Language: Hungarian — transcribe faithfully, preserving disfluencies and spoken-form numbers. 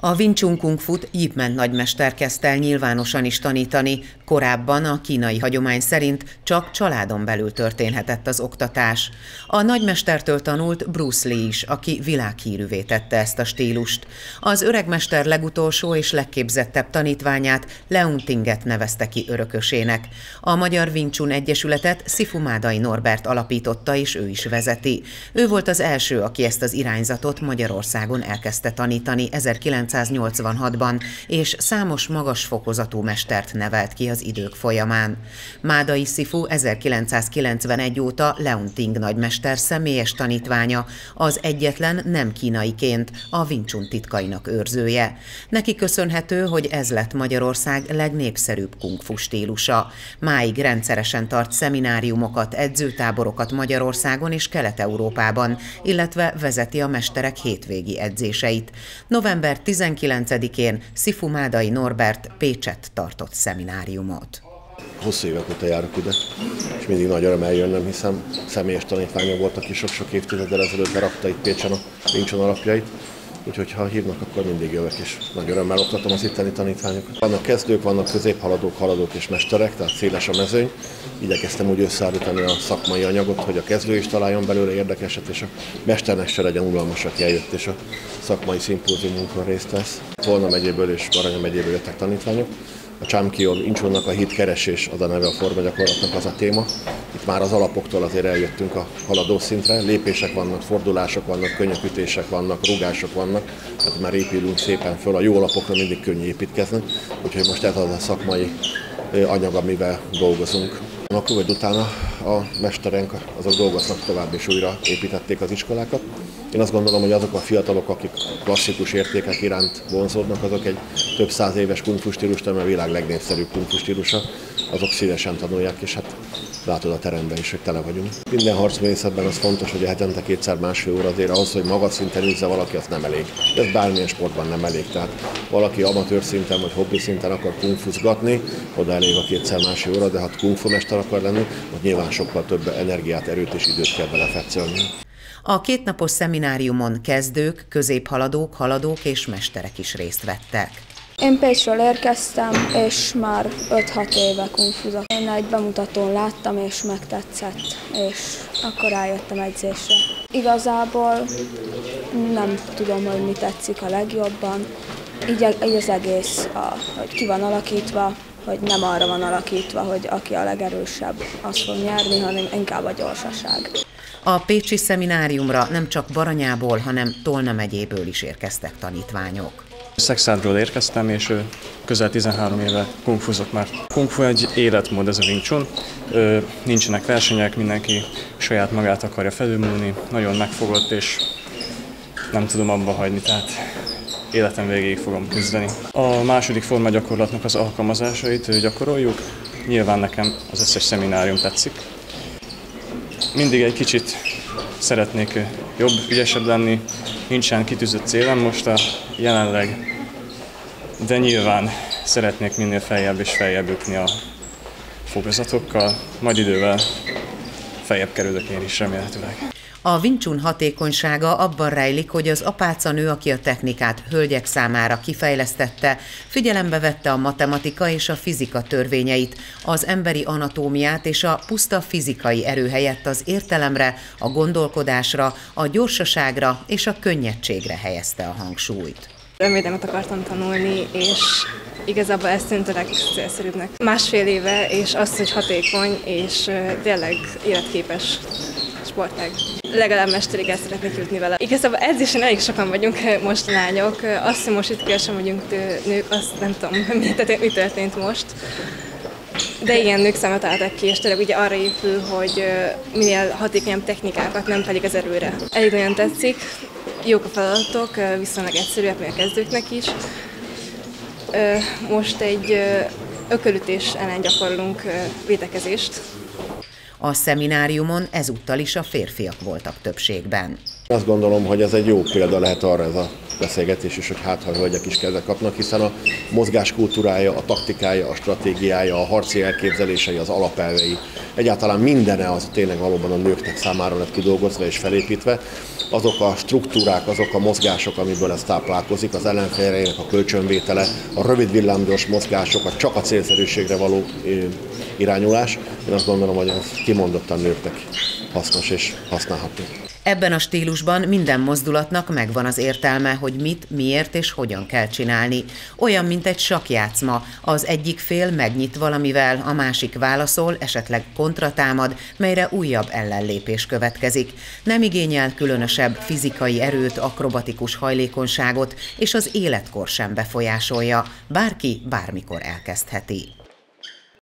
A Wing Chun Kung Fut Yip Man nagymester kezdte el nyilvánosan is tanítani. Korábban a kínai hagyomány szerint csak családon belül történhetett az oktatás. A nagymestertől tanult Bruce Lee is, aki világhírűvé tette ezt a stílust. Az öregmester legutolsó és legképzettebb tanítványát, Leung Tinget nevezte ki örökösének. A Magyar Wing Chun Egyesületet Sifu Mádai Norbert alapította, és ő is vezeti. Ő volt az első, aki ezt az irányzatot Magyarországon elkezdte tanítani ezerkilencszáznyolcvanhatban, és számos magas fokozatú mestert nevelt ki az idők folyamán. Mádai Sifu ezerkilencszázkilencvenegy óta Leung Ting nagymester személyes tanítványa, az egyetlen nem kínaiként a Wing Chun titkainak őrzője. Neki köszönhető, hogy ez lett Magyarország legnépszerűbb kung fu stílusa. Máig rendszeresen tart szemináriumokat, edzőtáborokat Magyarországon és Kelet-Európában, illetve vezeti a mesterek hétvégi edzéseit. november tizenkilencedikén Sifu Mádai Norbert Pécsett tartott szemináriumot. Hosszú évek óta járok ide, és mindig nagy öröm eljönnöm, hiszen személyes tanítványok voltak, aki sok-sok évtizeddel ezelőtt berakta itt Pécsen a Wing Chun alapjait. Úgyhogy ha hívnak, akkor mindig jövök, és nagy örömmel oktatom az itteni tanítványokat. Vannak kezdők, vannak középhaladók, haladók és mesterek, tehát széles a mezőny. Igyekeztem úgy összeállítani a szakmai anyagot, hogy a kezdő is találjon belőle érdekeset, és a mesternek se legyen unalmas, aki eljött, és a szakmai szimpóziumunkon részt vesz. Tolna megyéből és Baranya megyéből jöttek tanítványok. A Chamkyo Wing Chunnak a hitkeresés, az a neve a formagyakorlatnak, az a téma. Itt már az alapoktól azért eljöttünk a haladó szintre, lépések vannak, fordulások vannak, könnyűítések vannak, rugások vannak, tehát már épülünk szépen föl, a jó alapokra mindig könnyű építkezni, úgyhogy most ez az a szakmai anyag, amivel dolgozunk. Akkor vagy utána a mesterenk azok dolgoznak tovább, és újra építették az iskolákat. Én azt gondolom, hogy azok a fiatalok, akik klasszikus értékek iránt vonzódnak, azok egy több száz éves kung fu stílust, ami a világ legnépszerűbb kung fu stílusa, azok szívesen tanulják, és hát látod a teremben is, hogy tele vagyunk. Minden harcművészetben az fontos, hogy a hetente kétszer másfél óra azért ahhoz, hogy magas szinten űzze valaki, az nem elég. Ez bármilyen sportban nem elég. Tehát valaki amatőr szinten vagy hobbi szinten akar kungfuzgatni, oda elég a kétszer másfél óra, de ha kung fu mester akar lenni, ott nyilván sokkal több energiát, erőt és időt kell vele fetszelni. A kétnapos szemináriumon kezdők, középhaladók, haladók és mesterek is részt vettek. Én Pécsről érkeztem, és már öt-hat éve kungfuzok. Én egy bemutatón láttam, és megtetszett, és akkor rájöttem edzésre. Igazából nem tudom, hogy mi tetszik a legjobban. Így, így az egész, a, hogy ki van alakítva, hogy nem arra van alakítva, hogy aki a legerősebb, az fog nyerni, hanem inkább a gyorsaság. A pécsi szemináriumra nem csak Baranyából, hanem Tolna megyéből is érkeztek tanítványok. Szekszádról érkeztem, és közel tizenhárom éve kungfuzok már. Kungfu egy életmód, ez a Wing Chun. Nincsenek versenyek, mindenki saját magát akarja felülmúlni, nagyon megfogott, és nem tudom abba hagyni, tehát életem végéig fogom küzdeni. A második formagyakorlatnak az alkalmazásait gyakoroljuk. Nyilván nekem az összes szeminárium tetszik. Mindig egy kicsit szeretnék jobb, ügyesebb lenni, nincsen kitűzött célem most a jelenleg, de nyilván szeretnék minél feljebb és feljebb jutni a fokozatokkal, majd idővel feljebb kerülök én is remélhetőleg. A Wing Chun hatékonysága abban rejlik, hogy az apácanő, aki a technikát hölgyek számára kifejlesztette, figyelembe vette a matematika és a fizika törvényeit, az emberi anatómiát és a puszta fizikai erő helyett az értelemre, a gondolkodásra, a gyorsaságra és a könnyedségre helyezte a hangsúlyt. Önvédelmet akartam tanulni, és igazából ez tűnt a legcélszerűbbnek. Másfél éve, és az, hogy hatékony, és tényleg életképes sportág. Legalább mesterig el szeretnék jutni vele. Igazából edzésen elég sokan vagyunk most lányok. Azt, hogy most itt kevesen vagyunk nők, azt nem tudom, mi történt most. De igen, nők számot álltak ki, és tényleg ugye arra épül, hogy minél hatékonyabb technikákat, nem pedig az erőre. Elég nagyon tetszik. Jók a feladatok, viszonylag egyszerűek, még a kezdőknek is. Most egy ökölütés ellen gyakorlunk védekezést. A szemináriumon ezúttal is a férfiak voltak többségben. Azt gondolom, hogy ez egy jó példa lehet arra, ez a beszélgetés is, hogy hát ha a hölgyek is kezet kapnak, hiszen a mozgás kultúrája, a taktikája, a stratégiája, a harci elképzelései, az alapelvei, egyáltalán mindene az tényleg valóban a nőknek számára lett kidolgozva és felépítve. Azok a struktúrák, azok a mozgások, amiből ez táplálkozik, az ellenféleinek a kölcsönvétele, a rövid villámgyors mozgások, a csak a célszerűségre való irányulás. Én azt gondolom, hogy ez kimondottan nőknek hasznos és használható. Ebben a stílusban minden mozdulatnak megvan az értelme, hogy mit, miért és hogyan kell csinálni. Olyan, mint egy sakkjátszma. Az egyik fél megnyit valamivel, a másik válaszol, esetleg kontratámad, melyre újabb ellenlépés következik. Nem igényel különösebb fizikai erőt, akrobatikus hajlékonyságot, és az életkor sem befolyásolja. Bárki bármikor elkezdheti.